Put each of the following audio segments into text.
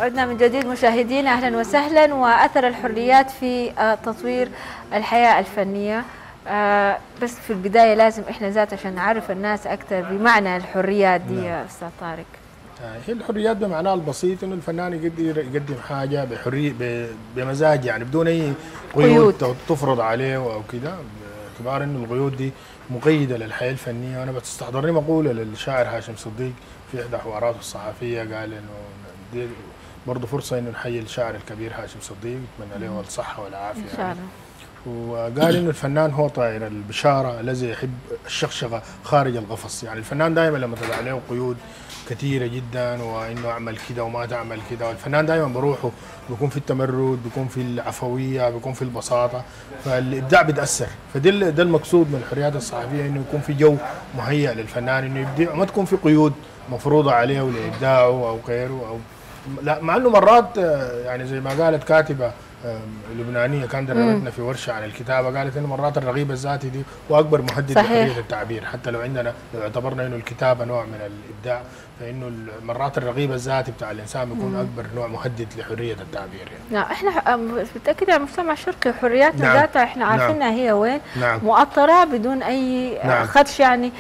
عدنا من جديد مشاهدينا، أهلا وسهلا. وأثر الحريات في تطوير الحياة الفنية. بس في البداية لازم إحنا ذات عشان نعرف الناس أكثر بمعنى الحريات دي يا أستاذ طارق. هي الحريات بمعناها البسيط انه الفنان يقدم حاجه بحريه بمزاج، يعني بدون اي قيود تفرض عليه او كده، باعتبار انه القيود دي مقيده للحياه الفنيه. وانا بتستحضرني مقوله للشاعر هاشم صديق في احدى حواراته الصحفيه، قال انه دي برضه فرصه انه نحيي الشاعر الكبير هاشم صديق، نتمنى له الصحه والعافيه ان شاء الله. وقال انه الفنان هو طائر البشاره الذي يحب الشخشقه خارج القفص. يعني الفنان دائما لما تضع له قيود كثيره جدا، وانه اعمل كده وما تعمل كده، والفنان دائما بروحه بيكون في التمرد، بيكون في العفويه، بيكون في البساطه، فالابداع بيتاثر. ده المقصود من الحريات الصحفيه، انه يكون في جو مهيئ للفنان انه يبدع، وما تكون في قيود مفروضه عليه لابداعه او غيره. او لا، مع انه مرات يعني زي ما قالت كاتبه لبنانيه كان دربتنا في ورشه عن الكتابه، قالت انه مرات الرغيب الذاتي دي هو اكبر مهدد لحريه التعبير. حتى لو اعتبرنا انه الكتابه نوع من الابداع، فانه مرات الرغيب الذاتي بتاع الانسان بيكون اكبر نوع مهدد لحريه التعبير يعني. نعم، احنا بالتاكيد على المجتمع الشرقي حرياتنا ذاتها احنا عارفينها هي وين، مؤطره بدون اي خدش يعني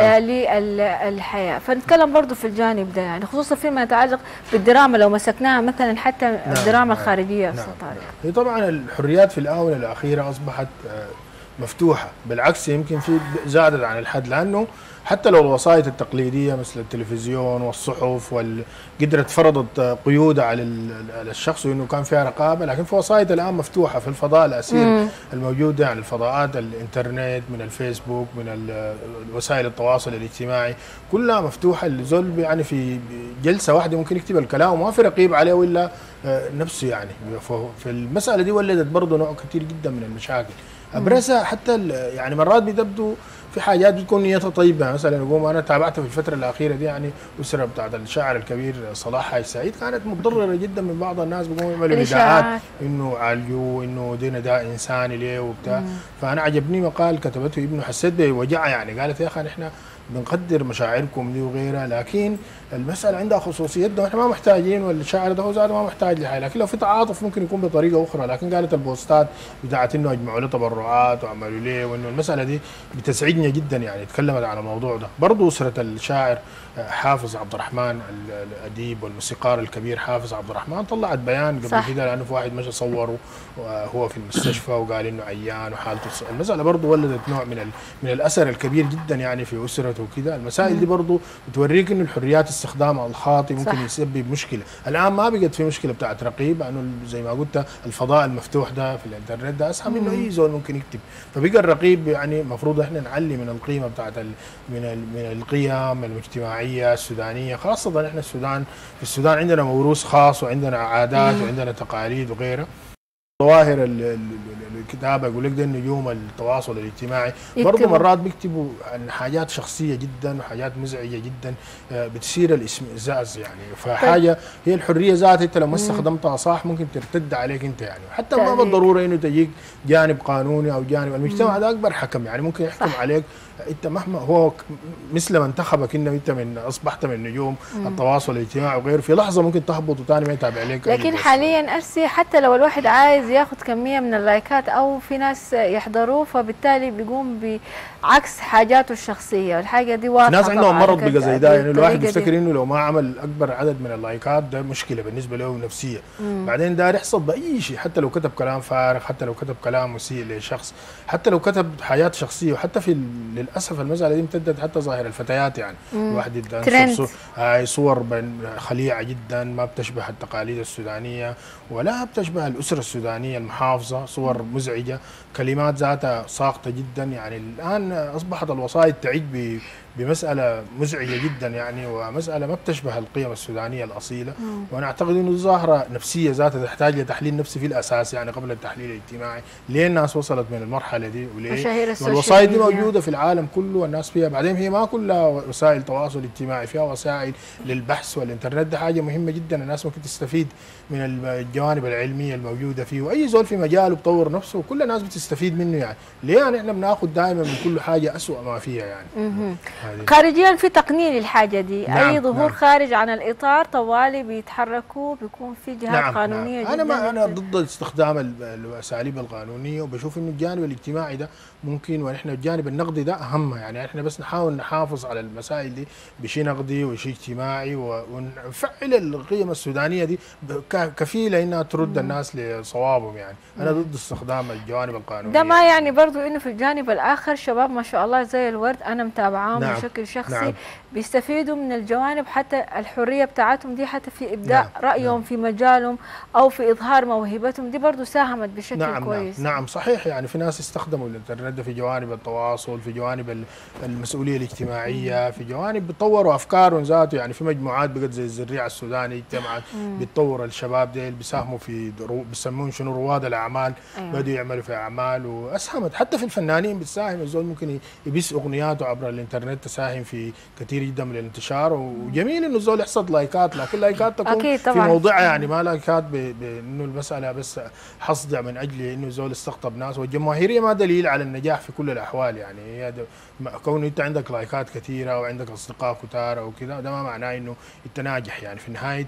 للحياه. فنتكلم برضه في الجانب ده، يعني خصوصا فيما يتعلق بالدراما، لو مسكناها مثلا حتى الدراما الخارجيه استاذ طارق. هي طبعا الحريات في الآونة الأخيرة أصبحت مفتوحة، بالعكس يمكن في زادت عن الحد، لأنه حتى لو الوسائط التقليدية مثل التلفزيون والصحف قدرت فرضت قيود على الشخص وإنه كان فيها رقابة، لكن في وسائط الآن مفتوحة في الفضاء الأسير الموجودة، يعني الفضاءات الإنترنت من الفيسبوك من وسائل التواصل الاجتماعي كلها مفتوحة. الزول يعني في جلسة واحدة ممكن يكتب الكلام وما في رقيب عليه ولا نفسه يعني. في المسألة دي ولدت برضه نوع كثير جدا من المشاكل ابرزها، حتى يعني مرات بتبدو في حاجات بتكون نيتها طيبه. مثلا يقوم انا تابعتها في الفتره الاخيره دي، يعني اسره بتاعت الشاعر الكبير صلاح حاج سعيد كانت متضرره جدا من بعض الناس بيقوموا يعملوا نداءات انه عالجوه، انه دي نداء انساني ليه وبتاع. فانا عجبني مقال كتبته ابنه، حسيت بوجعها، يعني قالت يا اخي نحن بنقدر مشاعركم دي وغيرها، لكن المسألة عندها خصوصيتنا، احنا ما محتاجين، والشاعر ده هو ذاته ما محتاج لحاجة، لكن لو في تعاطف ممكن يكون بطريقة أخرى. لكن قالت البوستات بتاعت إنه أجمعوا له تبرعات وعملوا ليه، وإنه المسألة دي بتسعدني جدا، يعني تكلمت عن الموضوع ده. برضه أسرة الشاعر حافظ عبد الرحمن الأديب والموسيقار الكبير حافظ عبد الرحمن طلعت بيان قبل كده، لأنه في واحد مشى صوره وهو في المستشفى وقال إنه عيان وحالته. المسألة برضه ولدت نوع من الأثر الكبير جدا يعني في أسرته وكده. المسائل دي برضه بتوريك إنه الحريات استخدامها الخاطئ ممكن يسبب مشكله. الان ما بقت في مشكله بتاعت رقيب، لانه زي ما قلت الفضاء المفتوح ده في الانترنت ده اسهل منه اي زول ممكن يكتب، فبقى الرقيب يعني المفروض احنا نعلي من القيمه بتاعت من القيم المجتمعية السودانيه، خاصه احنا في السودان عندنا موروث خاص وعندنا عادات وعندنا تقاليد وغيرها. ظواهر الكتابه يقول لك ده نجوم التواصل الاجتماعي برضه مرات بيكتبوا عن حاجات شخصيه جدا وحاجات مزعجه جدا بتثير الاشمئزاز يعني. فحاجه هي الحريه ذاتها انت لو ما استخدمتها صح ممكن ترتد عليك انت يعني، حتى ما بالضروره انه تجيك جانب قانوني او جانب المجتمع ده اكبر حكم، يعني ممكن يحكم عليك انت مهما هو مثل ما انتخبك انت اصبحت من نجوم التواصل الاجتماعي وغيره، في لحظه ممكن تهبط وثاني ما يتابع عليك. لكن حاليا ارسي حتى لو الواحد عايز ياخذ كميه من اللايكات او في ناس يحضروه، فبالتالي بيقوم بعكس حاجاته الشخصيه، والحاجه دي واضحه. ناس عندهم مرض بقى زي ده، يعني الواحد بيفتكر انه لو ما عمل اكبر عدد من اللايكات ده مشكله بالنسبه له نفسيه. بعدين ده يحصل باي شيء، حتى لو كتب كلام فارغ، حتى لو كتب كلام مسيء لشخص، حتى لو كتب حياه شخصيه، وحتى للاسف المساله دي امتدت حتى ظاهر الفتيات، يعني الواحد ينشر صور خليعه جدا ما بتشبه التقاليد السودانيه ولا بتشبه الاسره السودانيه المحافظه، صور مزعجه، كلمات ذاتها ساقطه جدا. يعني الان اصبحت الوسائط تعج بمساله مزعجه جدا يعني، ومساله ما بتشبه القيم السودانيه الاصيله. وانا اعتقد انه ظاهره نفسيه ذاتها تحتاج لتحليل نفسي في الاساس، يعني قبل التحليل الاجتماعي. ليه الناس وصلت من المرحله دي وليه الوسائط دي موجوده في العالم كله والناس فيها؟ بعدين هي ما كلها وسائل تواصل اجتماعي، فيها وسائل للبحث، والانترنت ده حاجه مهمه جدا، الناس ممكن تستفيد من الجوانب العلميه الموجوده فيه، واي زول في مجاله بطور نفسه وكل الناس بتستفيد منه يعني. ليه يعني احنا بناخذ دائما من كل حاجه اسوء ما فيها يعني. خارجيا في تقنين للحاجه دي. اي ظهور خارج عن الاطار طوالي بيتحركوا، بيكون في جهات قانونيه جدا. انا ضد استخدام الاساليب القانونيه، وبشوف انه الجانب الاجتماعي ده ممكن، ونحن الجانب النقدي ده اهم. يعني احنا بس نحاول نحافظ على المسائل دي بشيء نقدي وشيء اجتماعي، ونفعل القيم السودانيه دي كفيله انها ترد الناس لصوابهم. يعني انا ضد استخدام الجوانب القانونيه. ده ما يعني برضو انه في الجانب الاخر شباب ما شاء الله زي الورد، انا متابعاهم بشكل شخصي، بيستفيدوا من الجوانب، حتى الحريه بتاعتهم دي حتى في ابداء رايهم في مجالهم او في اظهار موهبتهم، دي برضو ساهمت بشكل كويس. نعم صحيح. يعني في ناس استخدموا الانترنت في جوانب التواصل، في جوانب المسؤوليه الاجتماعيه، في جوانب بيطوروا افكارهم ذاته. يعني في مجموعات بقت زي الزريعه السوداني اجتمعت بتطور الشباب ديل، بيساهموا في بيسمون شنو رواد الاعمال. بدوا يعملوا في اعمال، واسهمت حتى في الفنانين بتساهم. الزول ممكن يبث اغنياته عبر الانترنت، تساهم في كثير جدا من الانتشار. وجميل انه الزول يحصد لايكات، لكن لايكات تكون في موضعها، يعني ما لايكات بانه المساله بس حصد من اجل انه الزول استقطب ناس. والجماهيريه ما دليل على النجاح في كل الاحوال. يعني هي كون انت عندك لايكات كثيره وعندك اصدقاء كثار او كذا، ده ما معناه انه انت ناجح. يعني في النهايه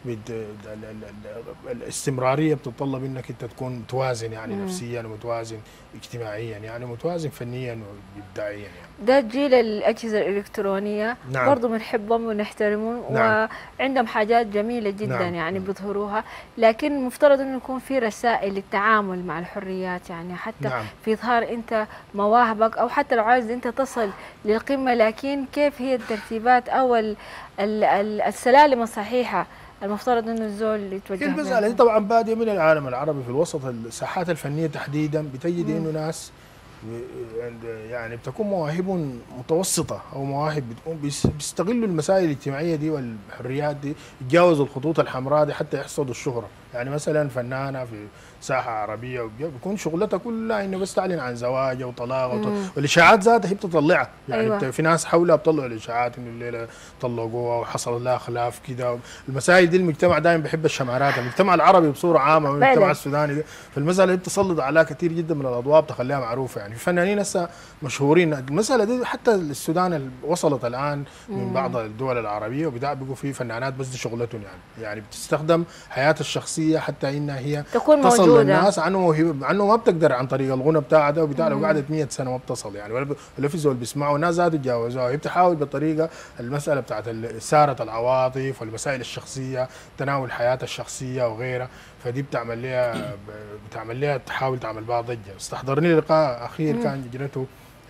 الاستمراريه بتتطلب انك انت تكون متوازن، يعني نفسيا ومتوازن اجتماعيا، يعني متوازن فنيا وابداعيا. يعني ده جيل الاجهزه الالكترونيه برضه بنحبهم ونحترمهم، وعندهم حاجات جميله جدا يعني بيظهروها، لكن المفترض انه يكون في رسائل للتعامل مع الحريات، يعني حتى في اظهار انت مواهبك، او حتى لو عايز انت تصل للقمه، لكن كيف هي الترتيبات او السلالم الصحيحه المفترض انه الزول يتوجه لها. المسألة دي طبعا بادية من العالم العربي. في الوسط الساحات الفنية تحديدا بتجد انه ناس يعني بتكون مواهبهم متوسطة او مواهب بتكون بيستغلوا المسائل الاجتماعية دي والحريات دي، يتجاوزوا الخطوط الحمراء دي حتى يحصدوا الشهرة. يعني مثلا فنانة في ساحة عربية بيكون شغلتها كلها انه بس تعلن عن زواج او طلاق والاشاعات ذاتها هي بتطلعها. يعني في ناس حولها بيطلعوا الاشاعات انه الليلة طلقوها وحصل لها خلاف كده. المسائل دي المجتمع دائما بيحب الشمارات، المجتمع العربي بصورة عامة والمجتمع السوداني ده، فالمسألة دي بتسلط عليها كثير جدا من الاضواء بتخليها معروفة. يعني في فنانين هسه مشهورين. المسألة دي حتى السودان وصلت الان من بعض الدول العربية وبقوا في فنانات بس دي شغلتهم. يعني بتستخدم حياتها الشخصية حتى انها هي تكون تصل موجودة. للناس عنه ما بتقدر عن طريق الغنى بتاعها ده، وبتاع لو قعدت 100 سنة ما بتصل. يعني ولا في زول بيسمعوا، الناس ذات يتجاوزوها. هي بتحاول بطريقة المسألة بتاعت إثارة العواطف والمسائل الشخصية، تناول حياتها الشخصية وغيرها، فدي بتعمل لها تحاول تعمل بها ضجة. استحضرني لقاء أخير كان جرته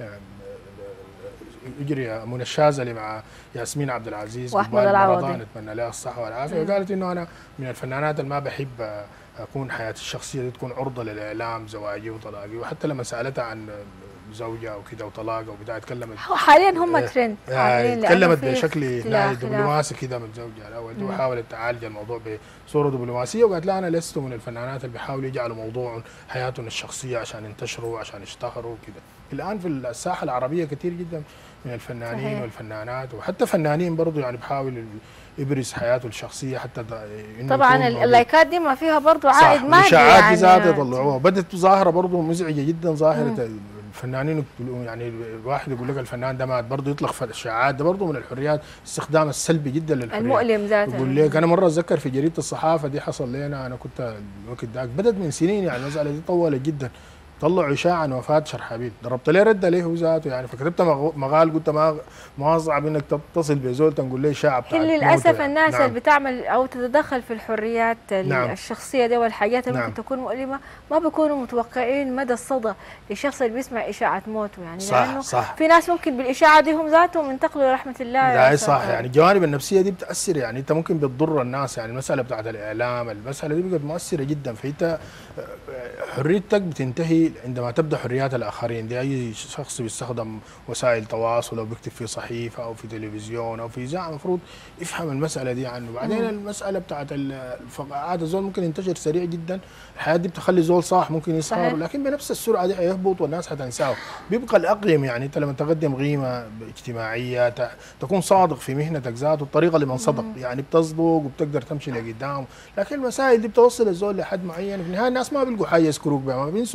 يجري منى الشاذلي مع ياسمين عبد العزيز واحمد العوضي، نتمنى لها الصحة والعافية. وقالت إنه أنا من الفنانات اللي ما بحب أكون حياتي الشخصية دي تكون عرضة للإعلام، زواجي وطلاقي. وحتى لما سألتها عن زوجها وكذا وطلاقها وبدأ تكلمت حاليا هم ترند، تكلمت بشكل دبلوماسي كذا من زوجها الأول، وحاولت تعالج الموضوع بصورة دبلوماسية. وقالت لا أنا لست من الفنانات اللي بيحاولوا يجعلوا موضوع حياتهم الشخصية عشان ينتشروا عشان يشتهروا وكذا. الآن في الساحة العربية كثير جدا من الفنانين صحيح. والفنانات وحتى فنانين برضو يعني بيحاول يبرز حياته الشخصيه حتى طبعا اللايكات دي ما فيها برضو عائد مادي. الاشاعات دي ذاتها يطلعوها. بدت ظاهره برضو مزعجه جدا، ظاهره الفنانين. يعني الواحد يقول لك الفنان ده مات برضه يطلق في الاشاعات، ده برضه من الحريات، استخدام السلبي جدا للحريات المؤلم ذاته. يقول لك انا مره اتذكر في جريده الصحافه دي حصل لنا، انا كنت الوقت ذاك بدت من سنين، يعني المساله دي طولت جدا. طلعوا اشاعه عن وفاه شرحبيل، ضربت ليه رد عليه هو ذاته يعني، فكتبت مقال قلت ما صعب انك تتصل بزول تقول ليه اشاعه بتاعت للاسف يعني. الناس اللي بتعمل او تتدخل في الحريات الشخصيه دي والحاجات اللي ممكن تكون مؤلمه ما بيكونوا متوقعين مدى الصدى للشخص اللي بيسمع اشاعه موته يعني. لانه في ناس ممكن بالاشاعه دي هم ذاتهم ينتقلوا لرحمه الله. لا صح، يعني الجوانب النفسيه دي بتاثر، يعني انت ممكن بتضر الناس. يعني المساله بتاعت الاعلام، المساله دي بقت مؤثره جدا، فانت حريتك بتنتهي عندما تبدا حريات الاخرين. دي اي شخص بيستخدم وسائل تواصل او بيكتب في صحيفه او في تلفزيون او في اذاعه المفروض يفهم المساله دي عنه. بعدين المساله بتاعت الفقاعات، الزول ممكن ينتشر سريع جدا، الحياه دي بتخلي زول صاح ممكن يسهر، لكن بنفس السرعه دي حيهبط والناس حتنساه. بيبقى الاقيم يعني انت لما تقدم قيمه اجتماعيه تكون صادق في مهنتك ذاته، الطريقه اللي من صدق يعني بتصدق وبتقدر تمشي لقدام. لكن المسائل دي بتوصل الزول لحد معين، في النهايه الناس ما بيلقوا حاجه يذكروك بها، ما بينسوا. صحيح.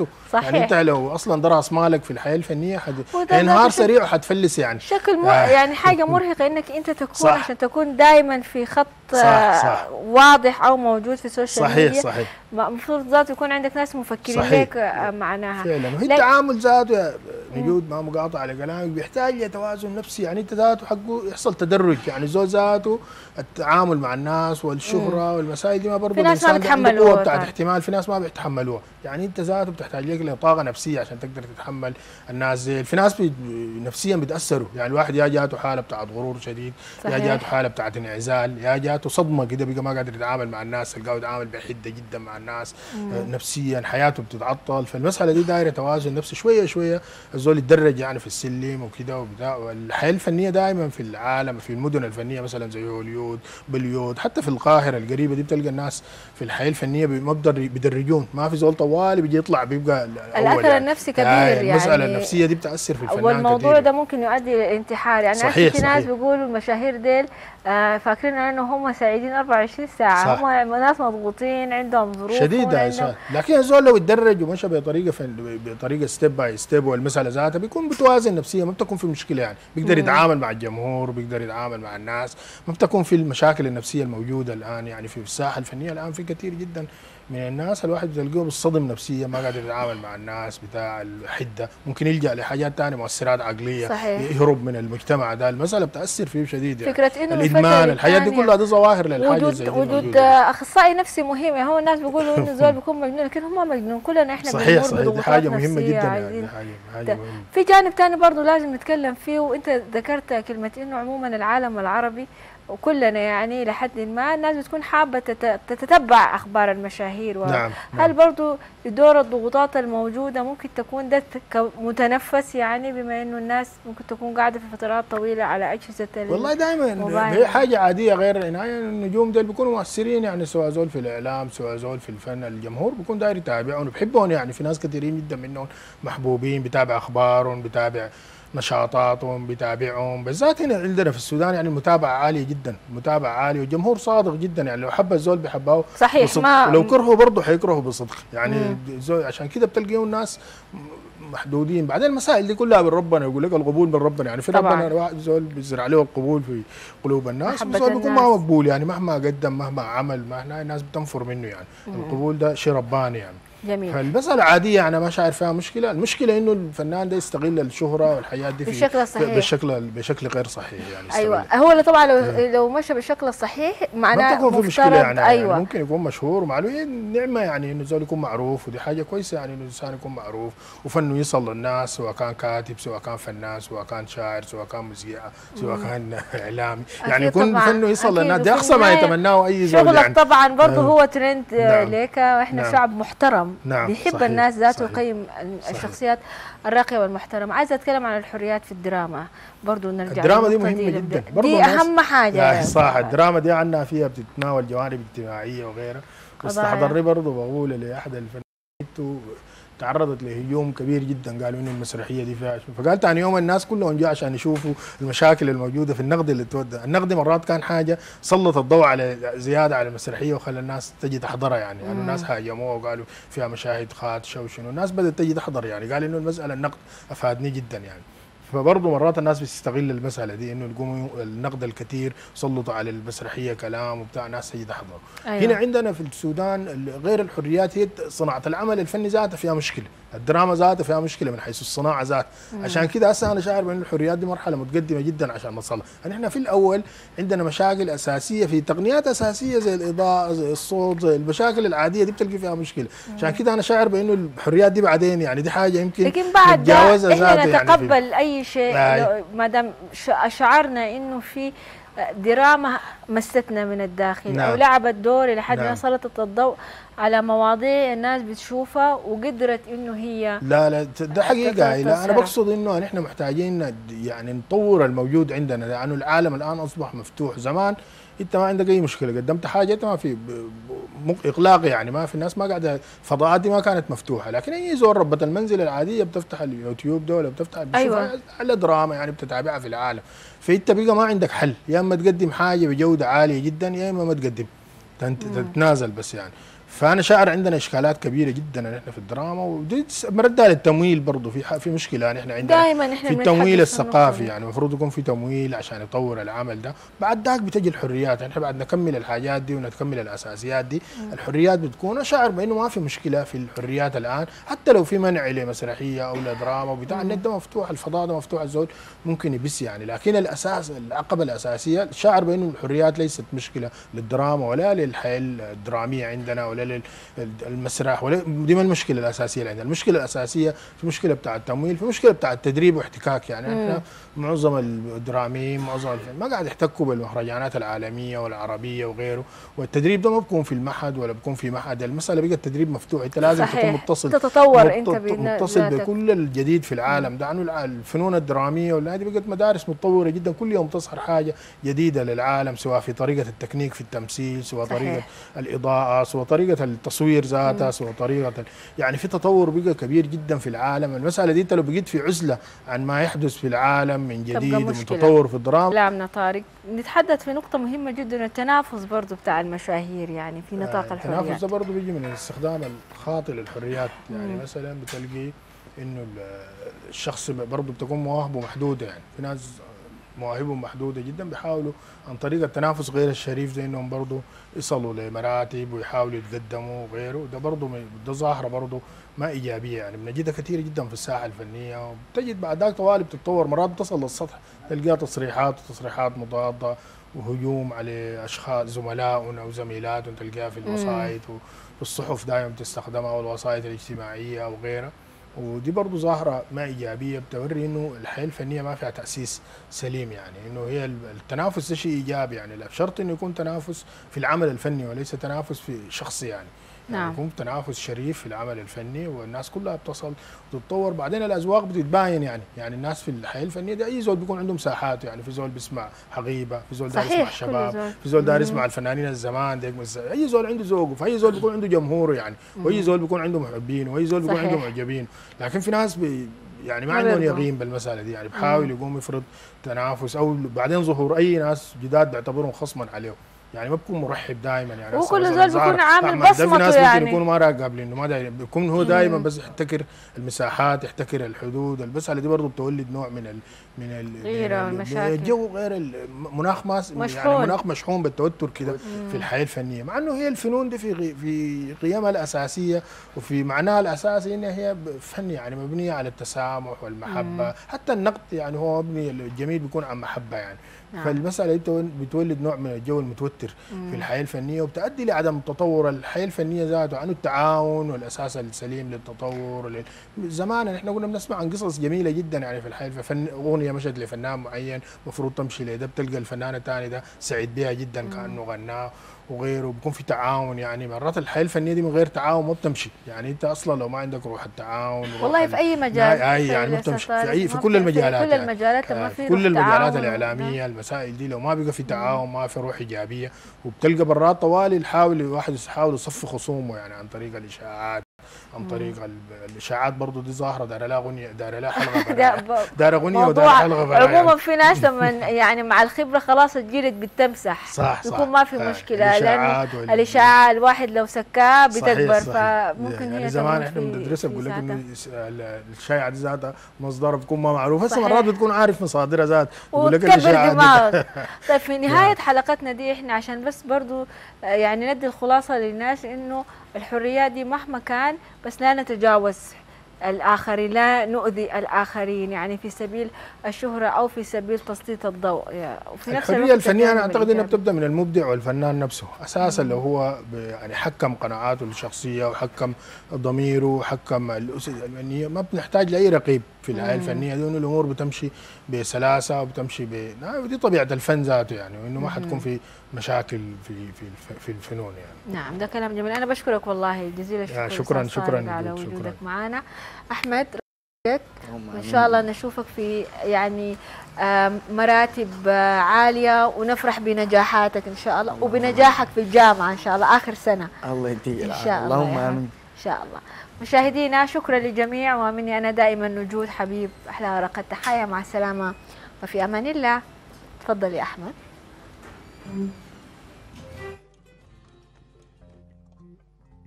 يعني انت لو اصلا ده راس مالك في الحياه الفنيه هينهار سريع وحتفلس يعني شكل يعني حاجه مرهقه انك انت تكون عشان تكون دائما في خط صح واضح او موجود في السوشيال ميديا. صحيح المفروض ذاته يكون عندك ناس مفكرين ليك معناها فعلا. وهي التعامل ذاته موجود ما مقاطع على كلامك بيحتاج لتوازن نفسي، يعني انت ذاته حقه يحصل تدرج، يعني زول ذاته التعامل مع الناس والشهره والمسائل دي ما برضه في ناس ما بيتحملوها قوه بتاعت احتمال، في ناس ما بيتحملوها، يعني انت ذاته بتحتاج لك لطاقه نفسيه عشان تقدر تتحمل الناس زي في ناس نفسيا بيتاثروا، يعني الواحد يا جاته حاله بتاعت غرور شديد، يا جاته حاله بتاعت انعزال، يا جاته صدمه كده بقى ما قادر يتعامل مع الناس، تلقاه يتعامل بحده جدا مع الناس نفسيا، حياته بتتعطل. فالمساله دي دايره توازن نفسي شويه شويه الزول يتدرج يعني في السلم وكده وبتاع. والحياه الفنيه دائما في العالم في المدن الفنيه مثلا زي هوليود بوليود حتى في القاهره القريبه دي بتلقى الناس في الحياه الفنيه بيدرجون، ما في زول طوالي بيجي يطلع بيبقى الاثر يعني النفسي كبير يعني المساله النفسيه دي بتاثر في الفنان والموضوع كتير. ده ممكن يؤدي للانتحار، يعني صحيح في ناس بيقولوا المشاهير ديل فاكرين انه هم سعيدين 24 ساعه صح. هم ناس مضغوطين عندهم ظروف شديده لكن الزول لو اتدرج ومشى بطريقه ستيب باي ستيب والمساله ذاتها بيكون بتوازن نفسيا، ما بتكون في مشكله يعني بيقدر يتعامل مع الجمهور وبيقدر يتعامل مع الناس، ما بتكون في المشاكل النفسيه الموجوده الان يعني في الساحه الفنيه الان في كثير جدا من الناس الواحد بتلقاه بالصدم نفسيا ما قادر يتعامل مع الناس بتاع الحده، ممكن يلجا لحاجات ثانيه مؤثرات عقليه صحيح. يهرب من المجتمع ده، المساله بتاثر فيه شديد يعني. فكره انه الادمان الحاجات دي كلها دي ظواهر للحاجه زي دي وجود اخصائي نفسي مهم، يعني هو الناس بيقولوا انه زول بيكون مجنون لكن هم ما مجنون، كلنا احنا صحيح دي حاجه مهمه جدا يعني دي حاجه مهمه. في جانب ثاني برضه لازم نتكلم فيه، وانت ذكرت كلمه انه عموما العالم العربي وكلنا يعني لحد ما الناس بتكون حابة تتتبع أخبار المشاهير نعم. هل برضو دور الضغوطات الموجودة ممكن تكون ده متنفس، يعني بما إنه الناس ممكن تكون قاعدة في فترات طويلة على أجهزة والله دائما هي حاجة عادية غير العناية. النجوم دول بيكونوا مؤثرين يعني سواء زول في الإعلام سواء زول في الفن، الجمهور بيكون داير يتابعهم وبيحبهم، يعني في ناس كثيرين جدا منهم محبوبين، بيتابع أخبارهم بيتابع نشاطاتهم بيتابعهم، بالذات هنا عندنا في السودان يعني المتابعة عالية جدا، متابعة عالية والجمهور صادق جدا، يعني لو حب الزول بيحبه صحيح بصدق، ولو كرهه برضه حيكرهه بصدق يعني عشان كده بتلقيه الناس محدودين. بعدين المسائل دي كلها من ربنا، يقول لك القبول من ربنا، يعني في ربنا واحد زول بيزرع له القبول في قلوب الناس، الزول بيكون ما مقبول يعني مهما قدم مهما عمل ما الناس بتنفر منه يعني. القبول ده شيء رباني يعني. جميل. فالمسألة عادية أنا ما شايف فيها مشكلة، المشكلة إنه الفنان ده يستغل الشهرة والحياة دي بالشكل الصحيح بشكل غير صحيح يعني. أيوة هو اللي طبعا لو مشى بالشكل الصحيح معناه ما تكون في مشكلة يعني. أيوة. يعني ممكن يكون مشهور ومعلومة نعمة يعني إنه الزول يكون معروف، ودي حاجة كويسة يعني إنه الإنسان يكون معروف وفنه يصل للناس، سواء كان كاتب سواء كان فنان سواء كان شاعر سواء كان مذيع سواء كان إعلامي، يعني يكون فنه يصل للناس، ده أقصى ما يتمناه أي زول يعني. شغلك طبعا برضه هو ترند ليك، وإحنا شعب محترم بيحب الناس ذاته يقيم الشخصيات الراقيه والمحترمه. عايزه اتكلم عن الحريات في الدراما برضه، نرجع الدراما دي مهمه جدا دي اهم حاجه يعني صح. الدراما دي عندنا فيها بتتناول جوانب اجتماعيه وغيرها، واستحضرني برضه بقول لاحد الفنانين تعرضت لهجوم كبير جدا، قالوا انه المسرحيه دي فيها، فقال ثاني يوم الناس كلهم جاء عشان يشوفوا المشاكل الموجوده في النقد اللي تودى. النقد مرات كان حاجه سلط الضوء على زياده على المسرحيه وخلى الناس تجي تحضرها يعني الناس هاجموها وقالوا فيها مشاهد خادشه وشنو، الناس بدات تجي تحضر يعني. قال انه المساله النقد افادني جدا يعني. فبرضه مرات الناس بتستغل المساله دي انه يقوموا النقد الكثير سلطوا على المسرحيه كلام وبتاع، ناس تجي تحضر. أيوة. هنا عندنا في السودان غير الحريات هي صناعه العمل الفني ذاتها فيها مشكله، الدراما ذاتها فيها مشكله من حيث الصناعه ذات. عشان كده هسه انا شاعر بان الحريات دي مرحله متقدمه جدا عشان نوصلها. يعني احنا في الاول عندنا مشاكل اساسيه في تقنيات اساسيه زي الاضاءه زي الصوت زي المشاكل العاديه دي بتلقي فيها مشكله. عشان كده انا شاعر بانه الحريات دي بعدين يعني دي حاجه يمكن لكن بعد نتجاوزها احنا نتقبل يعني اي شيء ما دام شعرنا انه في دراما مستنا من الداخل. نعم. او لعبت دور لحد ما سلطت الضوء على مواضيع الناس بتشوفها وقدرت انه هي لا ده حقيقه. لا انا بقصد انه نحن محتاجين يعني نطور الموجود عندنا، لانه العالم الان اصبح مفتوح. زمان انت ما عندك اي مشكله قدمت حاجه انت ما في اقلاق يعني، ما في الناس ما قاعده، الفضاءات دي ما كانت مفتوحه. لكن اي زول ربة المنزل العاديه بتفتح اليوتيوب ده ولا بتفتح أيوة. على دراما يعني بتتابعها في العالم. فانت بقى ما عندك حل، يا اما تقدم حاجه بجوده عاليه جدا يا اما ما تقدم تتنازل بس يعني. فانا شاعر عندنا اشكالات كبيره جدا نحن في الدراما، ودي مردها للتمويل برضه في مشكله نحن عندنا دائما في التمويل الثقافي، يعني المفروض يكون في تمويل عشان يطور العمل ده. بعد ذاك بتجي الحريات، نحن بعد نكمل الحاجات دي ونكمل الاساسيات دي الحريات بتكون. شاعر بانه ما في مشكله في الحريات الان، حتى لو في منع لمسرحيه او لدراما وبتاع، النت ده مفتوح، الفضاء ده مفتوح، الزول ممكن يبث يعني. لكن الاساس العقبه الاساسيه شاعر بانه الحريات ليست مشكله للدراما ولا للحياه الدراميه عندنا ولا المسرح، ولا دي ما المشكله الاساسيه اللي عندنا. المشكله الاساسيه في مشكله بتاع التمويل، في مشكله بتاع التدريب واحتكاك. يعني احنا معظم الدراميين معظم ما قاعد يحتكوا بالمهرجانات العالميه والعربيه وغيره، والتدريب ده ما بيكون في المعهد ولا بيكون في معهد. المساله بقت التدريب مفتوح، انت لازم تكون متصل، تتطور انت متصل بكل الجديد في العالم ده. عنه الفنون الدراميه ولا هذه بقت مدارس متطوره جدا، كل يوم تظهر حاجه جديده للعالم، سواء في طريقه التكنيك في التمثيل، سواء طريقه الاضاءه، سواء طريقه التصوير ذاتها، سواء طريقه يعني في تطور بقى كبير جدا في العالم. المساله دي انت لو بقيت في عزله عن ما يحدث في العالم من جديد ومتطور في الدراما. كلامنا طارق، نتحدث في نقطه مهمه جدا، التنافس برضه بتاع المشاهير يعني في نطاق الحريات. التنافس ده برضه بيجي من الاستخدام الخاطئ للحريات. يعني مثلا بتلقي انه الشخص برضه بتكون مواهبه محدوده، يعني في ناس مواهبهم محدوده جدا بيحاولوا عن طريق التنافس غير الشريف زي انهم برضه يصلوا لمراتب ويحاولوا يتقدموا وغيره. ده برضه ده ظاهره برضه ما ايجابيه، يعني بنجدها كثير جدا في الساحه الفنيه، وبتجد بعد ذاك طوالي بتتطور، مرات بتصل للسطح تلقاها تصريحات وتصريحات مضاده وهجوم على اشخاص زملائنا وزميلاتنا، تلقاها في الوسائط وفي الصحف دائما بتستخدمها، والوسائط الاجتماعيه وغيرها. ودي برضه ظاهره ما ايجابيه بتوري انه الحياه الفنيه ما فيها تاسيس سليم، يعني انه هي التنافس ده شيء ايجابي، يعني لا شرط انه يكون تنافس في العمل الفني وليس تنافس في شخصي، يعني نعم. يكون تنافس شريف في العمل الفني والناس كلها بتصل وتتطور. بعدين الاذواق بتتباين، يعني الناس في الحياه الفنيه ده اي زول بيكون عنده مساحات، يعني في زول بيسمع حقيبه، في زول داير يسمع شباب، في زول داير يسمع الفنانين الزمان ديك، اي زول عنده ذوقه، فاي زول بيكون عنده جمهوره يعني، واي زول بيكون عنده محبين، واي زول بيكون عنده معجبين. لكن في ناس يعني ما عندهم يقين بالمساله دي، يعني بحاول يقوم يفرض تنافس، او بعدين ظهور اي ناس جداد بيعتبرهم خصما عليه، يعني ما بكون مرحب دائما. يعني وكل زول بيكون عامل بصمته، ناس يعني ممكن يكونوا ما راقب انه ما داير، بيكون هو دائما بس يحتكر المساحات، يحتكر الحدود. المساله دي برضه بتولد نوع من الغيره والمشاكل، الجو غير المناخ يعني مناخ مشحون بالتوتر كده في الحياه الفنيه، مع انه هي الفنون دي في قيمها الاساسيه وفي معناها الاساسي انها هي فن، يعني مبنيه على التسامح والمحبه. حتى النقد يعني هو مبني، الجميل بيكون عن محبه يعني. فالمسألة دي بتولد نوع من الجو المتوتر في الحياة الفنية، وبتؤدي لعدم تطور الحياة الفنية ذاته عن التعاون والأساس السليم للتطور. زمان احنا كنا بنسمع عن قصص جميلة جدا يعني في الحياة، أغنية مشت لفنان معين المفروض تمشي لده، بتلقى الفنان الثاني ده سعيد بها جدا كأنه غناه وغيره، بيكون في تعاون. يعني مرات الحياه الفنيه دي من غير تعاون ما بتمشي، يعني انت اصلا لو ما عندك روح التعاون والله في اي مجال يعني ما بتمشي في كل المجالات، في كل المجالات ما في كل المجالات الاعلاميه المسائل دي لو ما بقى في تعاون ما في روح ايجابيه، وبتلقى برات طوالي الواحد يحاول يصفي خصومه يعني عن طريق الاشاعات، عن طريق الاشاعات. برضه دي ظاهره دار لها اغنيه، دار لها حلقه، دار اغنيه ودار حلقه. عموما في ناس لما يعني مع الخبره خلاص الجلد بتمسح، صح يكون ما في مشكله، لانه الاشاعه الواحد لو سكاه بتكبر، فممكن يعني هي زمان احنا بندرسها بقول لك انه الشائعه دي ذاتها مصدرها بتكون ما معروف، هسه مرات بتكون عارف مصادرها ذات، بقول لك الاشاعه دي. طيب في نهايه حلقتنا دي احنا عشان بس برضو يعني ندي الخلاصه للناس انه الحريات دي مهما كان بس لا نتجاوز الآخرين، لا نؤذي الآخرين، يعني في سبيل الشهرة أو في سبيل تسليط الضوء. وفي نفس الحرية الفنية أنا أعتقد أنها بتبدأ من المبدع والفنان نفسه أساسا، لو هو يعني حكم قناعاته الشخصية وحكم ضميره وحكم الأسس الفنية، ما بنحتاج لأي رقيب في الحياة الفنية دي، وأنه الأمور بتمشي بسلاسة وبتمشي دي طبيعة الفن ذاته يعني، وأنه ما حتكون في مشاكل في الفنون يعني. نعم ده كلام جميل، أنا بشكرك والله جزيل الشكر. شكرا على وجودك معنا أحمد. وإن شاء الله نشوفك في يعني مراتب عالية، ونفرح بنجاحاتك إن شاء الله وبنجاحك في الجامعة إن شاء الله آخر سنة. الله يديك إن شاء الله، اللهم آمين. إن شاء الله. مشاهدينا شكرا للجميع، ومني أنا دائما نجود حبيب أحلى ورقة تحية، مع السلامة وفي أمان الله. تفضل يا أحمد.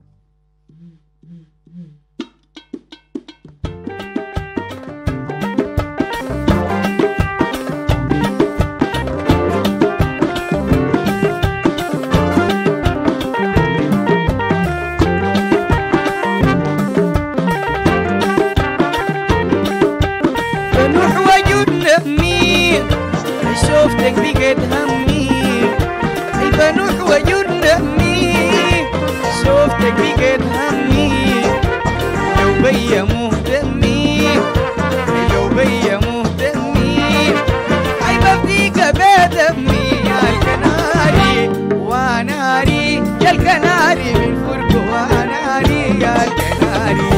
لك بقيت همي لو بيا مهتمي لو بيا مهتمي حيبقيك بدمي يا الكناري وناري يا الكناري من فرق وناري يا الكناري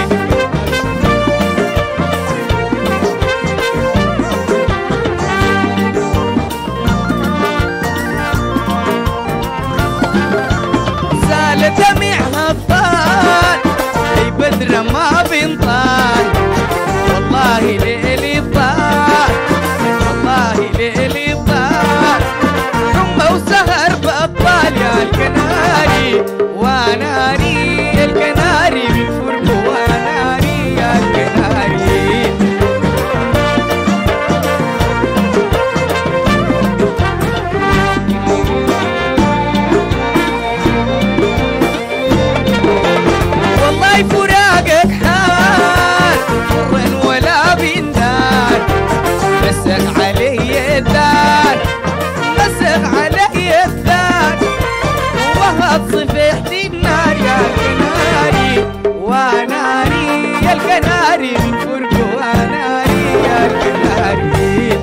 زال دمعها الطال اي بدر ما بنطال والله ليلي طال والله ليلي طال حمى وسهر بطال يا الكناري وناري يا الكناري من فرق وناري يا الكناري والله فراقك حال مر ولا بندان مسك علي الدار مسك علي الدار وبهت صفحتي النار يا الكناري وناري يا الكناري من فرق وناري يا الكناري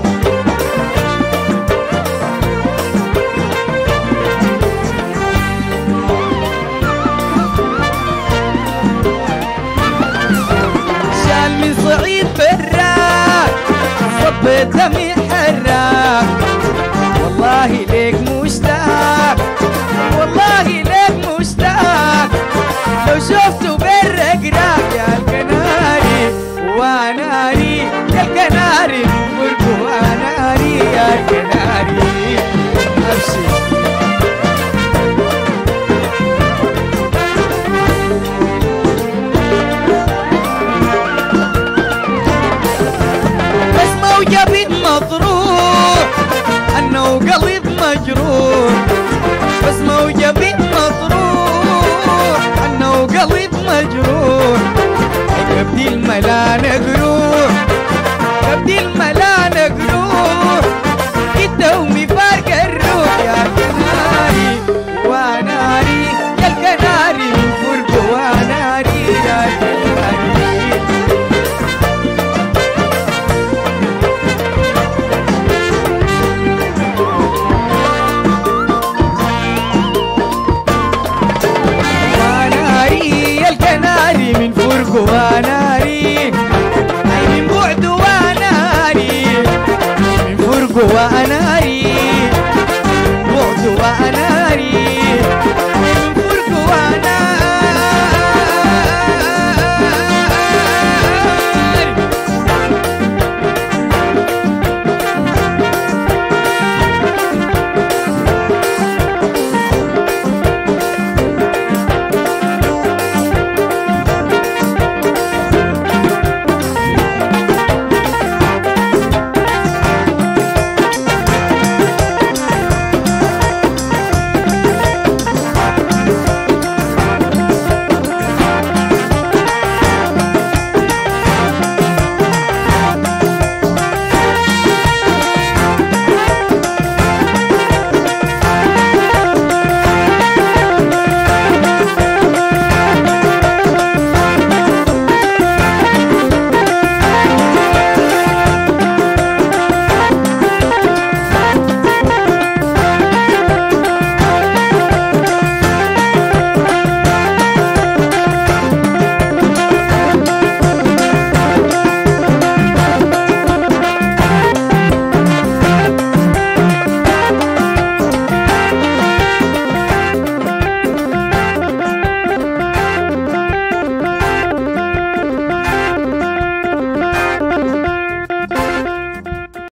شال من صعيد براك صب دمي حراك والله ليك مشتاق والله ليك مشتاق لو شفته بالرقراق يا الكناري وناري يا الكناري فرق وناري يا الكناري ابشر بس موجبي مطروح انه قلب مجروح بس موجبي مطروح انه قلب مجروح كبدي الملا نقروح كبدي الملا نقروح الدومي فارق الروح يا الكناري وناري يا الكناري من فرق وناري يا الكناري من فرق وناري من بعد وناري من فرق وناري